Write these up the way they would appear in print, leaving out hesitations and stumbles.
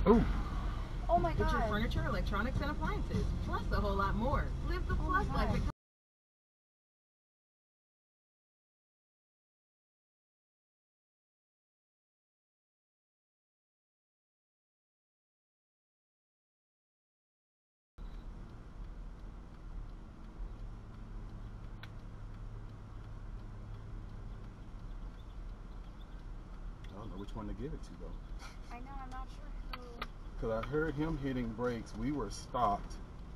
Ooh. Oh my god. Get your furniture, electronics, and appliances, plus a whole lot more. Live the plus life. I don't know which one to give it to though. I know, I'm not sure who. Because I heard him hitting brakes. We were stopped.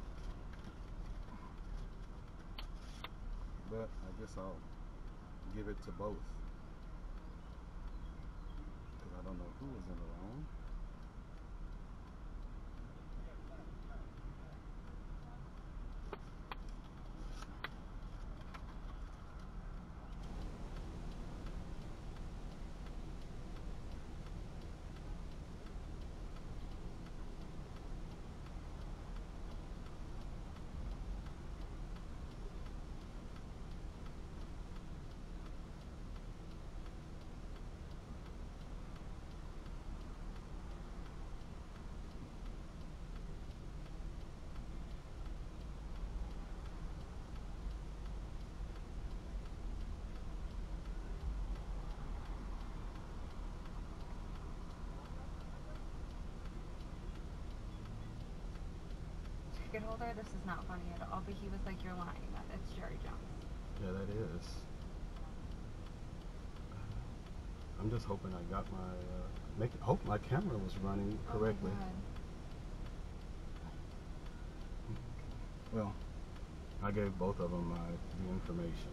But I guess I'll give it to both. Because I don't know who was in the wrong. Ticket holder, this is not funny at all, but he was like, you're lying, that it's Jerry Jones. Yeah, that is. I'm just hoping I got my, hope my camera was running correctly. Oh Well, I gave both of them the information.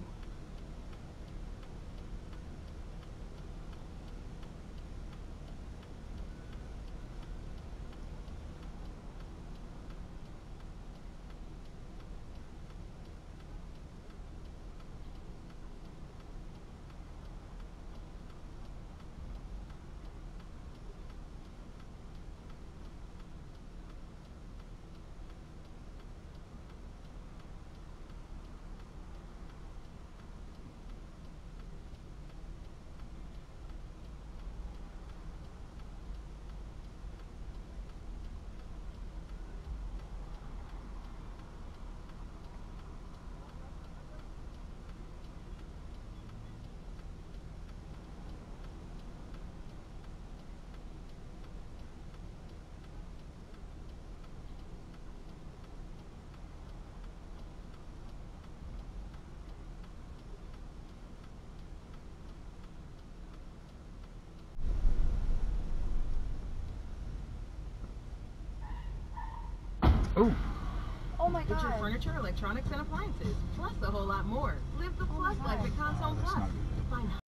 Ooh. Oh my god. Get your furniture, electronics, and appliances, plus a whole lot more. Live the plus life at Console Plus. Find